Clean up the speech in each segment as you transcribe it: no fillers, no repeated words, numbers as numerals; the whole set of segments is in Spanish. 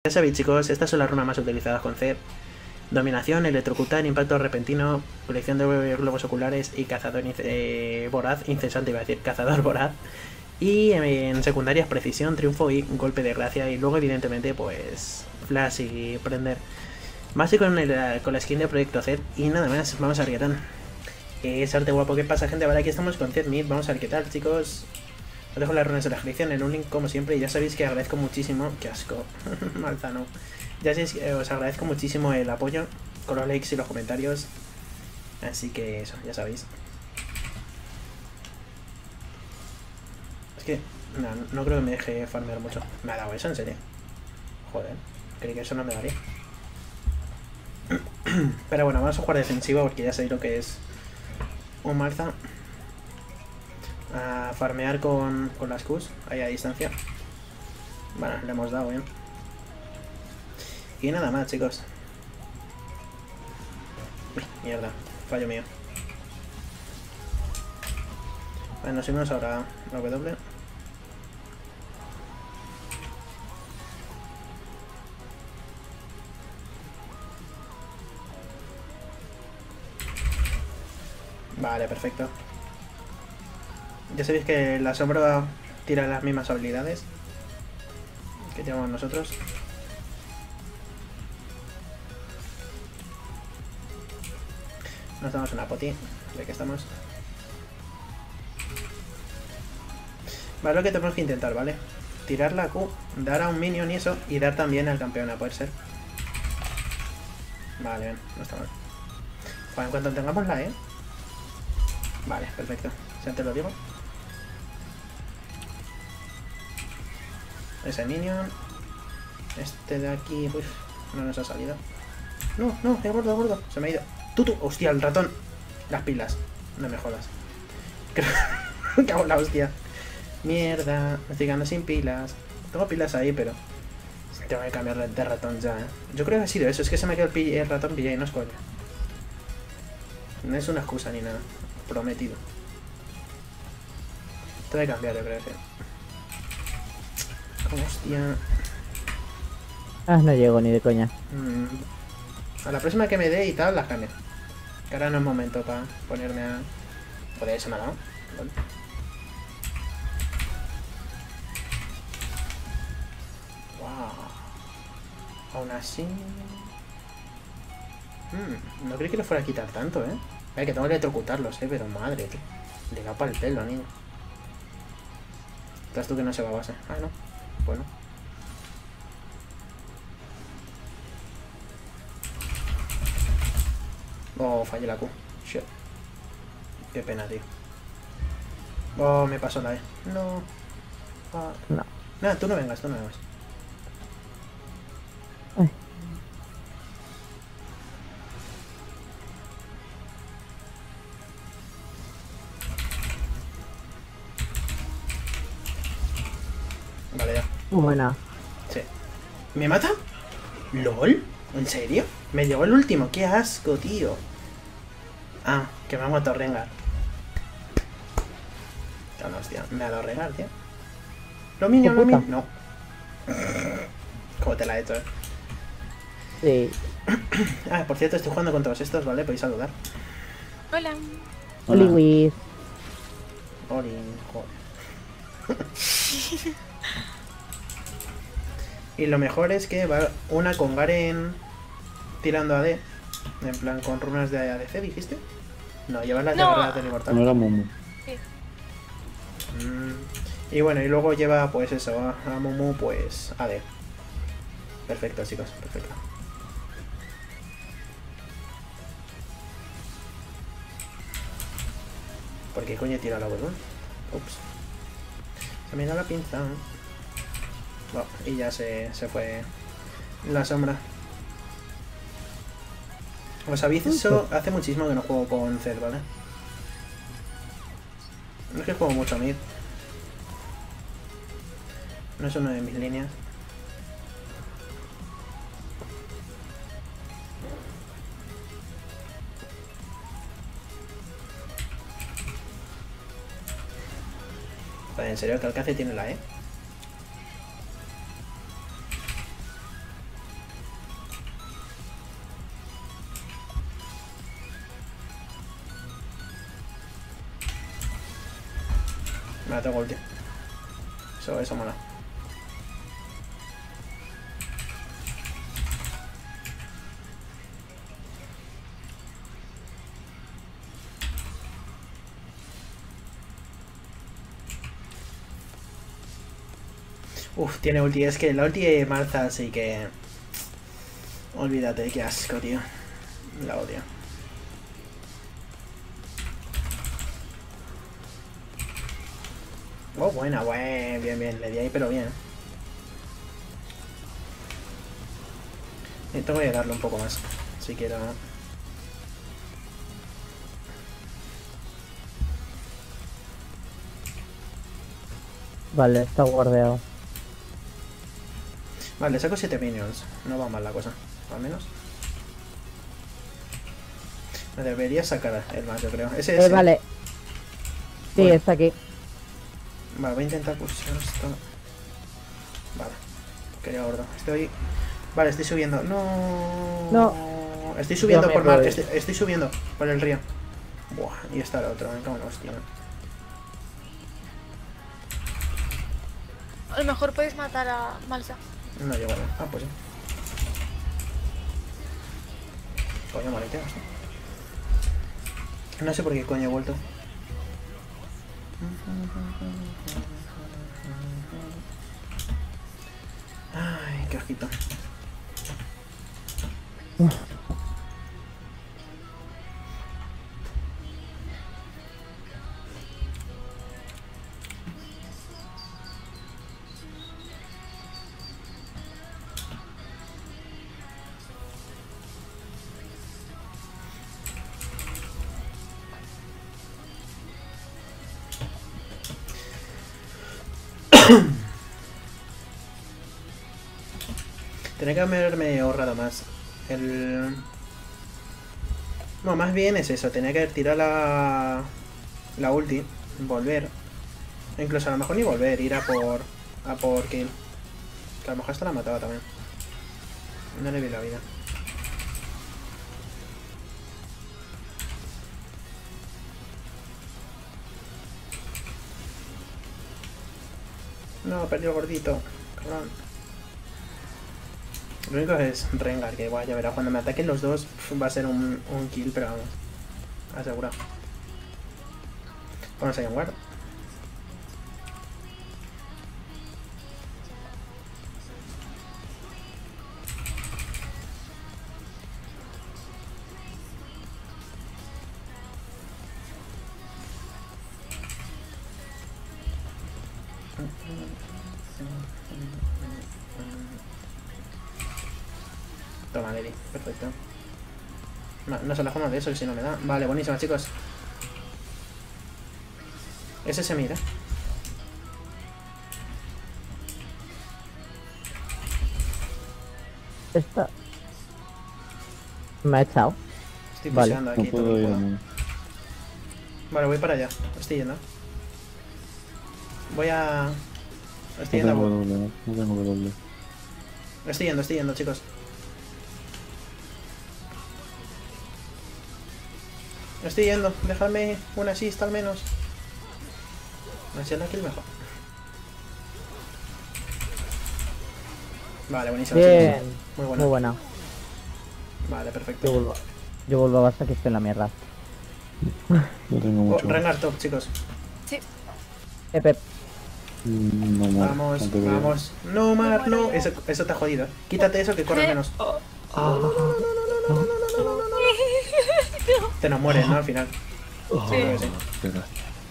Ya sabéis, chicos, estas son las runas más utilizadas con Zed. Dominación, electrocutar, impacto repentino, colección de globos oculares y cazador voraz, incesante iba a decir, cazador voraz. Y en secundarias precisión, triunfo y golpe de gracia. Y luego evidentemente pues flash y prender. Más y con la skin de Proyecto Zed. Y nada más, vamos a ver qué tal. Es arte guapo, ¿qué pasa, gente? Vale, aquí estamos con Zed Mid, vamos a ver qué tal, chicos. Os dejo las runas de la descripción en un link como siempre. Y ya sabéis que agradezco muchísimo. ¡Qué asco! Malzano. Ya sabéis que os agradezco muchísimo el apoyo con los likes y los comentarios. Así que eso, ya sabéis. Es que no creo que me deje farmear mucho. ¿Me ha dado eso, en serio? Joder, creí que eso no me daría. Pero bueno, vamos a jugar defensivo porque ya sabéis lo que es un Malza. A farmear con las Qs, ahí a distancia. Bueno, le hemos dado bien. Y nada más, chicos. Uy, mierda, fallo mío. Vale, nos subimos ahora la W. Vale, perfecto. Ya sabéis que la sombra tira las mismas habilidades que tenemos nosotros. Nos damos una poti, ya que estamos. Vale, lo que tenemos que intentar, ¿vale? Tirar la Q, dar a un minion y eso, y dar también al campeón, a poder ser. Vale, bien, no está mal. Bueno, en cuanto tengamos la E. Vale, perfecto. Si antes lo digo. Ese minion. Este de aquí, uff, no nos ha salido. No, no, he gordo, se me ha ido. Tutu, hostia, el ratón. Las pilas, no me jodas. Cago en la hostia. Mierda, me estoy quedando sin pilas. Tengo pilas ahí, pero tengo que cambiar de ratón ya, ¿eh? Yo creo que ha sido eso, es que se me quedó el ratón pillado y no es coña. No es una excusa ni nada, prometido. Tengo que cambiar, yo creo, sí. Hostia. Ah, no llego ni de coña. A la próxima que me dé y tal, las cambio. Que ahora no es momento para ponerme a... Joder, se me ha dado. Vale. Wow. Aún así... no creí que lo fuera a quitar tanto, ¿eh? Que tengo que electrocutarlos, pero madre, tío. Le da para el pelo, niño. Estás tú que no se va a base. Ah, no. Bueno. Oh, fallé la Q. Shit. Qué pena, tío. Oh, me pasó la E. No. Ah. No. Nada, tú no vengas, tú no vengas. Ay. Vale, ya. Buena. Sí. ¿Me mata? ¿LOL? ¿En serio? Me llegó el último. ¡Qué asco, tío! Ah, que me ha matado Rengar. No, hostia. Me ha dado Rengar, tío. Lo minion, lo minion. No. ¿Cómo te la he hecho, Sí. Ah, por cierto, estoy jugando con todos estos, ¿vale? Podéis saludar. Hola. Hola. Oliwis. Oli, joder. Y lo mejor es que va una con Garen tirando AD. En plan, con runas de ADC, ¿dijiste? No, llevas las de guerra del inmortal. No era Mumu. Sí. Y bueno, y luego lleva pues eso, a Mumu pues AD. Perfecto, chicos, perfecto. ¿Por qué coño he tirado la huevón? Ups. Se me da la pinza. No, y ya se fue la sombra. Os aviso, hace muchísimo que no juego con Zed, ¿vale? No es que juego mucho a mid. No es una de mis líneas. Joder, ¿en serio que alcance tiene la E? Me la tengo ulti. Eso mola. Uf, tiene ulti. Es que la ulti de Malza sí que... Olvídate, qué asco, tío. La odio. Oh, buena, bien, le di ahí, pero bien. Tengo que darle un poco más, si quiero. Vale, está guardeado. Vale, saco 7 minions. No va mal la cosa, al menos. Me debería sacar el más, yo creo. Ese. Vale. Sí, Bueno. está aquí. Vale, voy a intentar pulsar esto. Vale. Quería gordo. Estoy... Vale, estoy subiendo. No. Estoy subiendo por mar. Estoy subiendo por el río. Buah, y está el otro. Me cago en la hostia. A lo mejor podéis matar a Malsa. No llego a ver. Ah, pues sí. Coño, maleteas, ¿no? No sé por qué coño he vuelto. Ay, qué ojito. Tenía que haberme ahorrado más. No, más bien es eso. Tenía que haber tirado la ulti. Volver. Incluso a lo mejor ni volver. Ir a por kill. Que a lo mejor hasta la mataba también. No le vi la vida. No, perdió el gordito. Cabrón. Lo único es Rengar, que igual ya verá. Cuando me ataquen los dos va a ser un kill, pero vamos. Asegurado. Vamos a ir a un guard. Toma, Lady, perfecto. No se la jugamos de eso, que si no me da. Vale, buenísima, chicos. Ese se mira. Esta... Me ha echado. Estoy Vale, puseando No aquí todo puedo el ir a juego. mí. Vale, voy para allá. Estoy yendo. Voy a... No Estoy tengo yendo. doble, no tengo doble. Estoy yendo, chicos. Estoy yendo. Dejadme una assist al menos. Así es la kill mejor. Vale, buenísimo. Bien. Chicos. Muy buena. Muy buena. Vale, perfecto. Yo vuelvo a basta que esté en la mierda. No tengo mucho. Rengar top, chicos. Sí. Pep. No muero. Vamos, no te veo. vamos. No, Mar, no. Eso te ha jodido. Quítate eso que corre menos. Te nos mueres, ¿no? Al final. Creo que sí. Espera.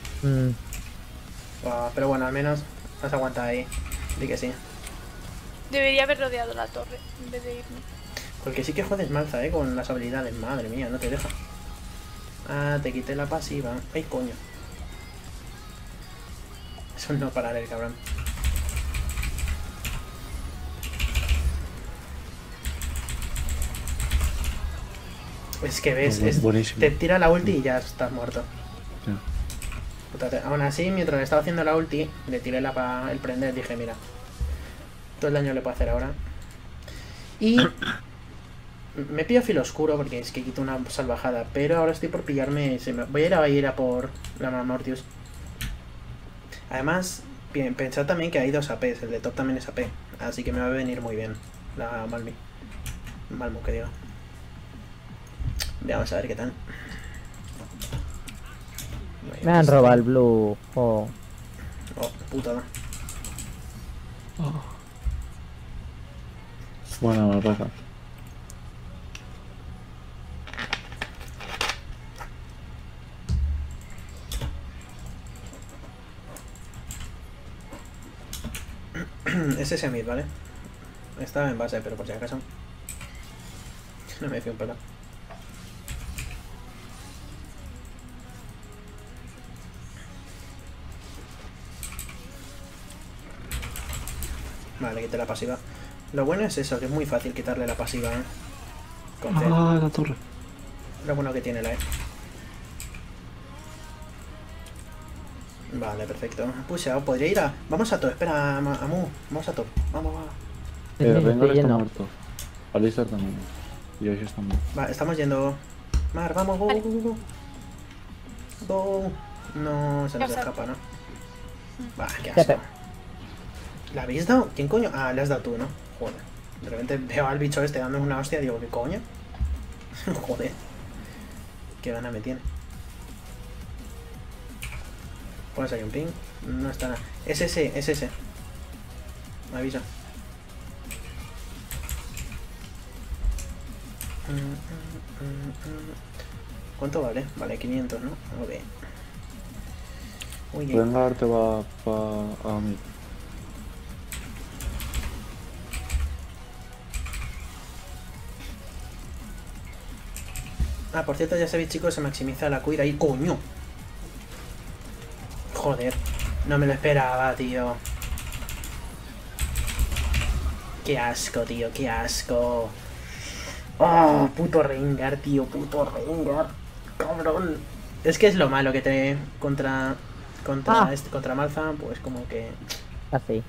Pero bueno, al menos has aguantado ahí. Di que sí. Debería haber rodeado la torre en vez de irme. Porque sí que jodes Malza, con las habilidades. Madre mía, no te deja. Ah, te quité la pasiva. Ay, coño. Eso no parar el cabrón. Es que ves, Buenísimo. te tira la ulti y ya estás muerto. Ya. Puta, aún así, mientras le estaba haciendo la ulti, le tiré el prender, dije, mira, todo el daño le puedo hacer ahora. Y me pillo filo oscuro porque es que quito una salvajada, pero ahora estoy por pillarme, voy a ir a por la Mortius. Además, pensad también que hay 2 APs, el de top también es AP, así que me va a venir muy bien la Malmo, que digo. Vamos a ver qué tal. Me han robado el blue. Oh. Oh, putada. Buena barraca. Es ese mid, ¿vale? Estaba en base, pero por si acaso. No me fío un pelo. Vale, quité la pasiva. Lo bueno es eso, que es muy fácil quitarle la pasiva, ¿eh? Con C. Ah, la torre. Lo bueno que tiene la E. Vale, perfecto. Pushado, podría ir a... Vamos a top, espera, Amu. Vamos a top. Vamos, va. Estoy Rengar está yendo. muerto. Alistar también. Y Ashe está muerto. Va, estamos yendo. Mar, vamos, go, go, go, go. Go. No, se nos Ya está. escapa, ¿no? Va, qué Ya asco. te- ¿La habéis dado? ¿Quién coño? Ah, le has dado tú, ¿no? Joder. De repente veo al bicho este dándome una hostia y digo, ¿qué coño? Joder. Qué gana me tiene. Pones ahí un ping. No está nada. Es ese, es ese. Me avisa. ¿Cuánto vale? Vale, 500, ¿no? Ok. Uy, Rengar te va a mí. Ah, por cierto, ya sabéis, chicos, se maximiza la cuida ahí. ¡Coño! Joder, no me lo esperaba, tío. Qué asco, tío, qué asco. Oh, puto Rengar, tío, puto Rengar. Cabrón. Es que es lo malo que te contra contra Malza, pues como que Así.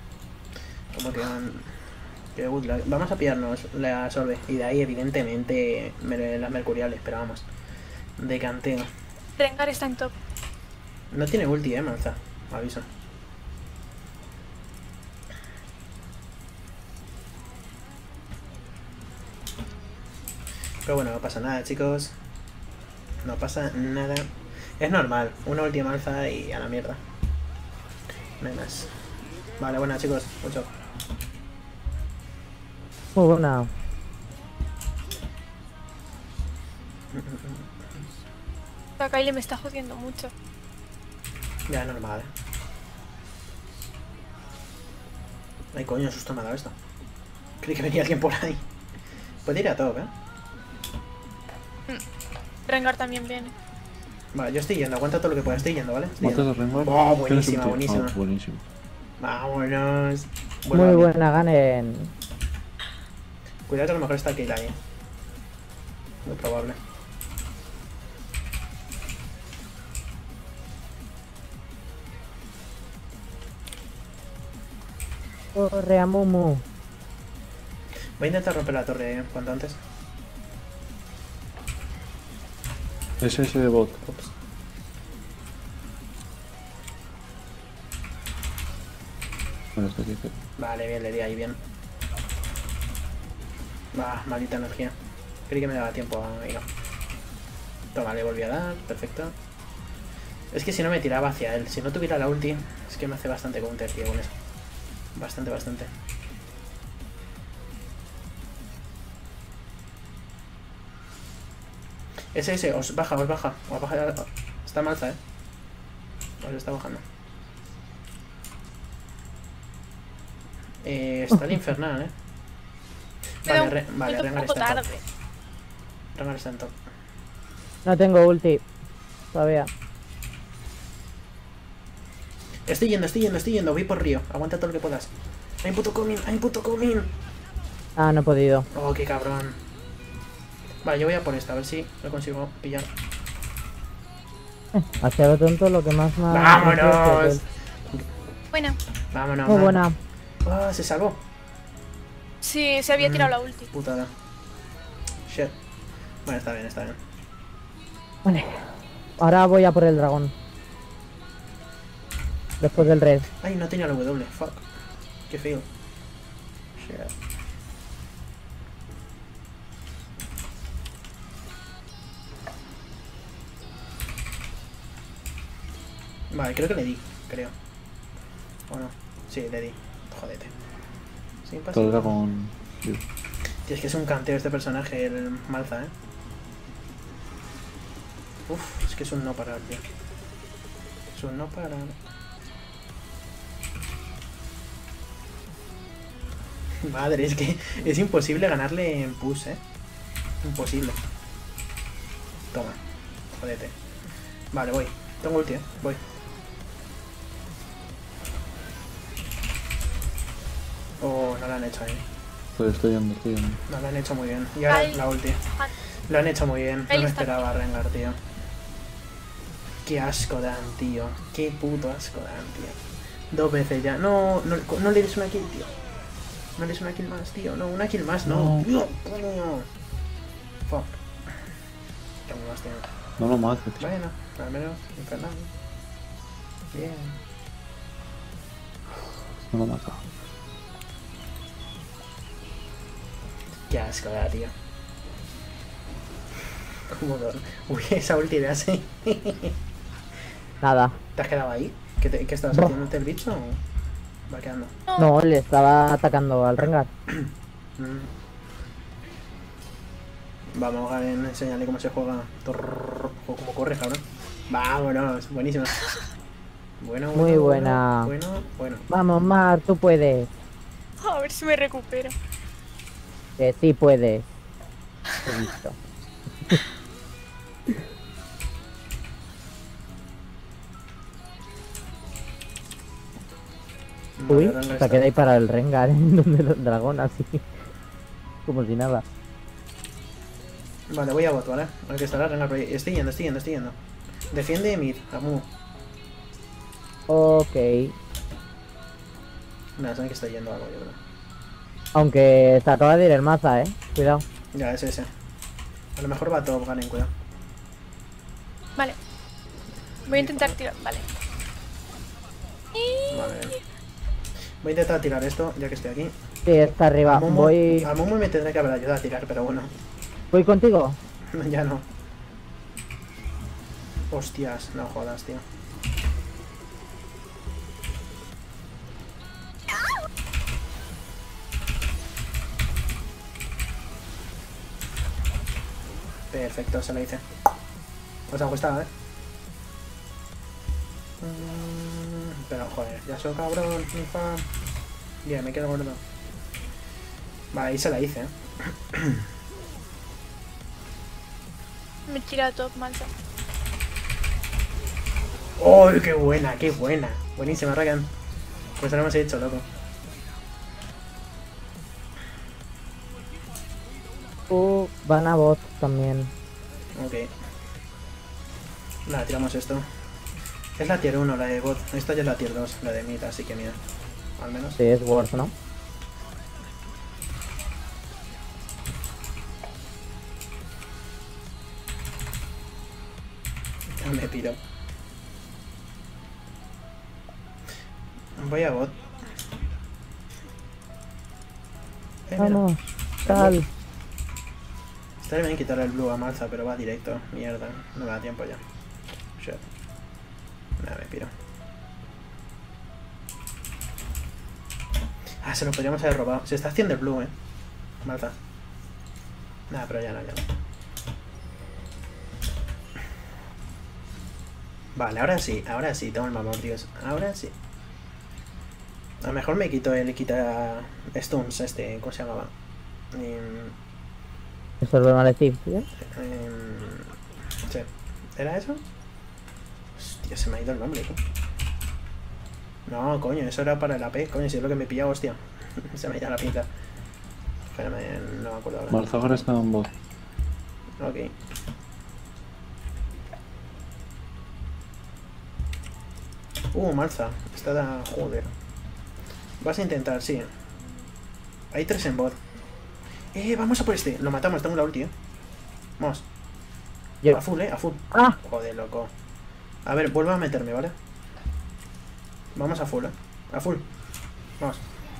que good luck. Vamos a pillarnos la sorbe y de ahí evidentemente las mercuriales, pero vamos. De canteo. Rengar está en top. No tiene ulti, Malza. Aviso. Pero bueno, no pasa nada, chicos. No pasa nada. Es normal. Una última alza y a la mierda. No hay más. Vale, bueno, chicos. Mucho. Muy buena. La Kylie me está jodiendo mucho. Ya, normal. Ay, coño, susto me ha dado esto. Creí que venía alguien por ahí. Puede ir a top, ¿eh? Rengar también viene. Vale, yo estoy yendo. Aguanta todo lo que pueda. Estoy yendo, ¿vale? Estoy ¿Matas a yendo. Rengar? Oh, ¿Tienes buenísima, ulti? buenísima. Ah, buenísimo. Vámonos. Muy Vuelvo a mí. buena, ganen. Cuidado que a lo mejor está Keila ahí. Muy probable. Corre a Mumu. Voy a intentar romper la torre cuanto antes. Es ese de bot. Ups. Bueno, está aquí. Vale, bien, le di ahí bien. Bah, maldita energía. Creí que me daba tiempo y no. Toma, le volví a dar, perfecto. Es que si no me tiraba hacia él, si no tuviera la ulti, es que me hace bastante counter, tío, con eso. Bastante, bastante. Ese, os baja, os baja. Os baja. Está malza, Os está bajando. Está el infernal, Me da Vale, vale, un Rengar poco está en top. tarde. Rengar está en top. No tengo ulti. Todavía. Estoy yendo. Voy por río. Aguanta todo lo que puedas. Hay un puto coming. Ah, no he podido. Oh, qué cabrón. Vale, yo voy a por esta, a ver si lo consigo pillar. Hacia lo tonto lo que más me ha... ¡Vámonos! Buena. Vámonos, Muy man. buena. Ah, se salvó. Sí, se había tirado la ulti. Putada. Shit. Bueno, está bien, está bien. Vale. Ahora voy a por el dragón. Después del red. Ay, no tenía la W, fuck. Qué feo. Shit. Vale, creo que le di, creo. ¿O no? Sí, le di. Jodete. Sin Todo pasar. era con... Tío, es que es un canteo este personaje, el Malza, Uf, es que es un no parar, tío. Es un no parar. Madre, es que es imposible ganarle en push, Imposible. Toma, jodete. Vale, voy. Tengo ulti, voy. Oh, no lo han hecho ahí. Pues estoy yendo, No lo han hecho muy bien. Y ahora Ay. la ulti. Ah, Lo han hecho muy bien. No Ahí me está. esperaba a Rengar, tío. Qué asco dan, tío. Qué puto asco dan, tío. 2 veces ya. No, no le des una kill, tío. No le des una kill más, tío. No, una kill más, no. No. Tío, coño. Fuck. Qué más, tío. No lo mates, tío. Bueno, al menos infernal. Bien. No lo mata. Qué asco da, tío. Cómo uy, esa ulti de así. Nada. ¿Te has quedado ahí? ¿Qué estabas Buah. haciendo el bicho o va quedando? No, le estaba atacando al Rengar. Mm. Vamos, Garen, enséñale cómo se juega. O cómo corre, cabrón. Vámonos, buenísimo. Bueno, Muy buena. Bueno. Vamos, Mar, tú puedes. a ver si me recupero. Que sí puedes. He visto. Uy, Vale, ahora se queda ahí para el Rengar en donde el dragón así. Como si nada. Vale, voy a bot, ¿vale? Hay que estar Rengar por ahí. Estoy yendo. Defiende mid, Amu. Ok. Nada, saben que está yendo algo, yo creo. Aunque se acaba de ir el maza, Cuidado. Ya, es ese. A lo mejor va top, Garen, cuidado. Vale. Voy a intentar tirar. Vale. Vale. Voy a intentar tirar esto, ya que estoy aquí. Sí, está arriba. A Momo Voy me tendrá que haber ayudado a tirar, pero bueno. contigo. Ya no. Hostias, no jodas, tío. Perfecto, se lo hice. Os ha gustado, Pero joder, ya soy cabrón, mi fan. Bien, me quedo gordo. Vale, ahí se la hice, Me tira top, Malta. ¡Oh, qué buena, qué buena! Buenísima, Rakan. Pues lo hemos hecho, loco. Van a bot también. Ok. Nada, tiramos esto. Es la tier 1, la de bot. Esta ya es la tier 2, la de mid, así que mira. Al menos. Sí, es worth, ¿no? Ya me piro. Voy a bot. Mira. Vamos. Tal. Estaría bien quitarle el blue a Malza, pero va directo. Mierda, no me da tiempo ya. Shit. Nada, me piro. Ah, se lo podríamos haber robado. Se está haciendo el blue, Malza. Nada, pero ya no. Vale, ahora sí, toma el mamón, tíos. Ahora sí. A lo mejor me quito el quita stuns ¿cómo se llamaba? Eso es lo maledicto, Sí. ¿Era eso? Hostia, se me ha ido el nombre, ¿no? No, coño, eso era para el AP, coño, si es lo que me pilla, hostia. Se me ha ido la pinta. Espérame, no me acuerdo ahora. Malzahar está en bot. Ok. Malza. Está da... Joder. Vas a intentar, sí. Hay 3 en bot. Vamos a por este. Lo matamos, tengo la ulti, Vamos. A full, a full. ¡Ah! Joder, loco. A ver, vuelvo a meterme, ¿vale? Vamos a full, a full. Vamos.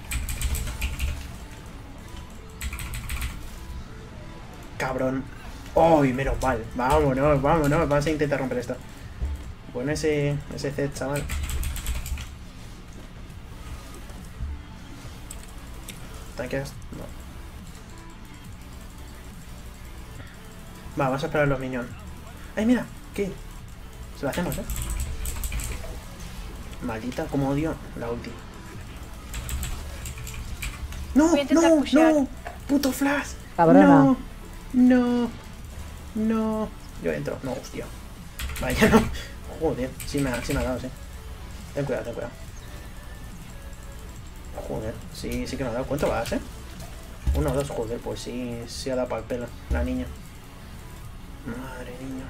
Cabrón. ¡Uy, menos mal! Vámonos, vámonos. Vamos a intentar romper esto. Bueno, ese Zed, chaval. ¿Tanqueas? No. Va, vamos a esperar a los minions. ¡Ay, mira! ¿Qué? Se lo hacemos, ¿eh? Maldita, como odio la ulti. ¡No! Voy a intentar ¡No! pushear. ¡No! ¡Puto Flash! Cabrona. ¡No! ¡No! ¡No! Yo entro. No, hostia. Vaya, no. Joder, sí me ha dado, sí. Ten cuidado, ten cuidado. Joder, sí que me ha dado. ¿Cuánto vas, 1 o 2, joder, pues sí ha dado para el pelo la niña. Madre niña.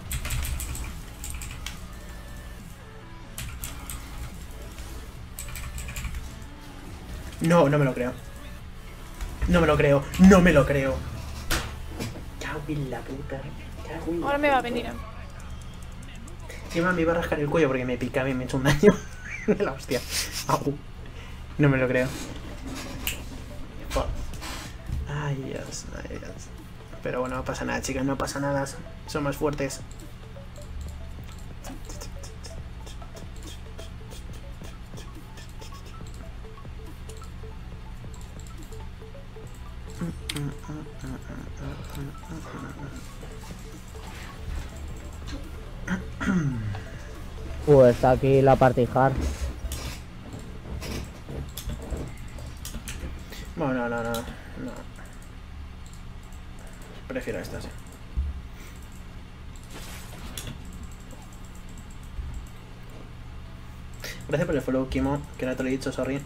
No, no me lo creo. No me lo creo, no me lo creo. Cago en la puta. Cago en la Ahora me va a puta. venir. Encima me iba a rascar el cuello porque me picaba y me he hecho un daño. La hostia. Au. No me lo creo. Fuck. Ay, Dios, ay, Dios. Pero bueno, no pasa nada, chicas, no pasa nada. Son más fuertes. Está aquí la party hard. Bueno, no. Prefiero esta, sí. Gracias por el follow, Kimo, que no te lo he dicho, sorry.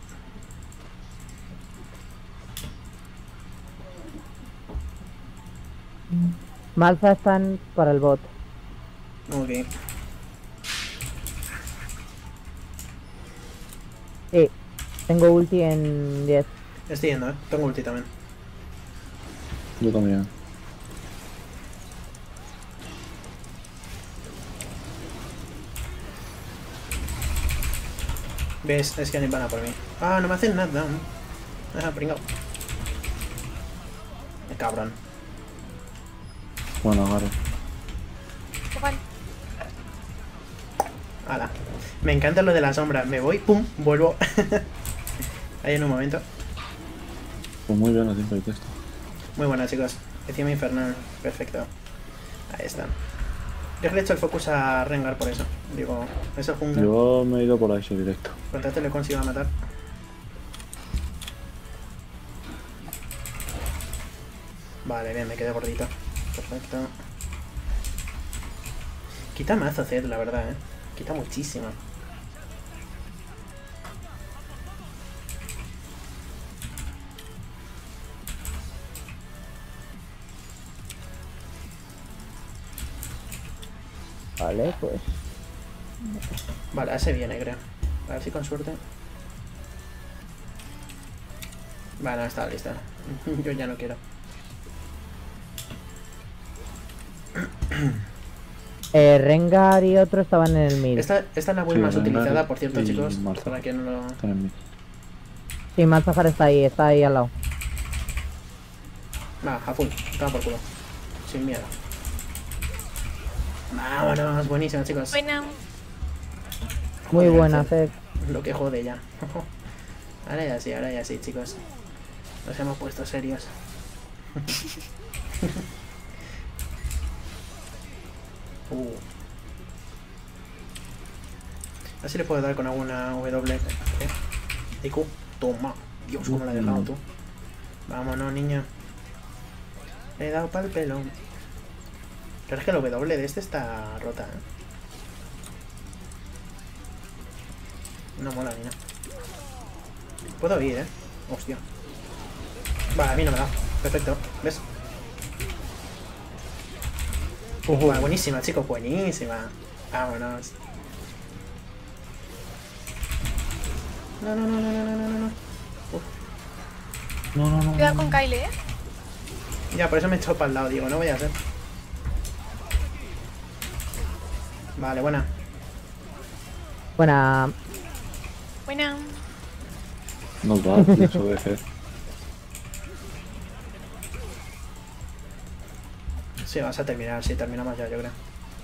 Malza están para el bot. Ok. Sí, tengo ulti en 10. Estoy yendo, tengo ulti también. Yo también. ¿Ves? Es que ni van a por mí. Ah, no me hacen nada. Ah, pringao. Cabrón. Bueno, agarro. Vale. Ala. Me encanta lo de la sombra. Me voy, pum, vuelvo. Ahí en un momento. Pues muy bien, así que esto. Muy buena, chicos. Encima infernal. Perfecto. Ahí está. Yo le he hecho el focus a Rengar por eso. Digo, eso jungla. Yo me he ido por ahí sí, directo. Contra este le consigo matar. Vale, bien, me quedé gordito. Perfecto. Quita mazo Zed, la verdad, Quita muchísimo. Vale, pues. Vale, a ese viene, creo. A ver si con suerte. Vale, no está lista. Yo ya no quiero. Rengar y otro estaban en el mid. Esta es la build Sí, más Rengar utilizada, por cierto, y chicos. Malza. Para que no lo... Están en mí. Sí, Malzahar está ahí al lado. Va, a full. Toma por culo. Sin miedo. Vámonos, buenísimo, chicos. Buena. Muy Joder, buena, Zed. Zed. Lo que jode ya. Ahora ya sí, chicos. Nos hemos puesto serios. Así le puedo dar con alguna W. Y Q. Toma. Dios, cómo la he dejado tú. Vámonos, niña. Le he dado pa'l pelo. Pero es que la W de este está rota, No mola ni nada. Puedo ir, Hostia. Vale, a mí no me da. Perfecto. ¿Ves? Vale, buenísima, chicos. Buenísima. Vámonos. No. Uf. No. Cuidado con Kyle, Ya, por eso me he echado para el lado. Digo, no voy a hacer. Vale, buena. Buena. Buena. No va, tío, eso de hacer. Sí, vas a terminar, sí, terminamos ya, yo creo.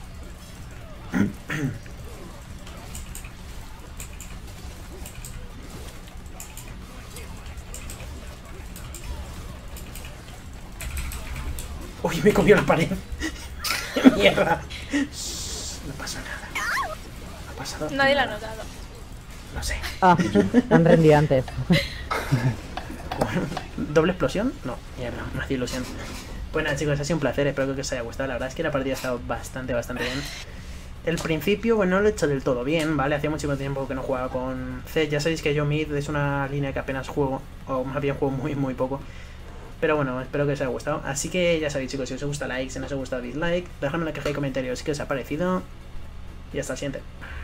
Uy, me comió la pared. Mierda. No pasa nada. No ha pasado Nadie lo ha nada. notado. No sé. Ah, han rendido antes. ¿Doble explosión? No, mierda, no hacía ilusión. Pues nada, chicos, ha sido un placer, espero que os haya gustado. La verdad es que la partida ha estado bastante bien. El principio, bueno, no lo he hecho del todo bien, ¿vale? Hacía mucho tiempo que no jugaba con C. Ya sabéis que yo mid es una línea que apenas juego, o más bien juego muy poco. Pero bueno, espero que os haya gustado. Así que ya sabéis, chicos, si os gusta like, si no os ha gustado dislike, dejadme en la caja de comentarios qué os ha parecido. Y hasta el siguiente.